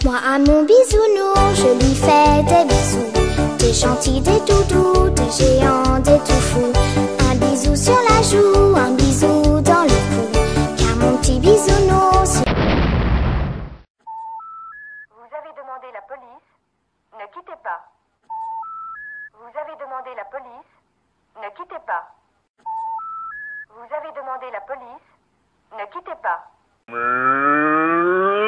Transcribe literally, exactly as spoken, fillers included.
Moi à mon bisounours, je lui fais des bisous. Des gentils, des doudous, des géants, des tout fous. Un bisou sur la joue, un bisou dans le cou. Car mon petit bisounours. Vous avez demandé la police, ne quittez pas. Vous avez demandé la police, ne quittez pas. Vous avez demandé la police, ne quittez pas.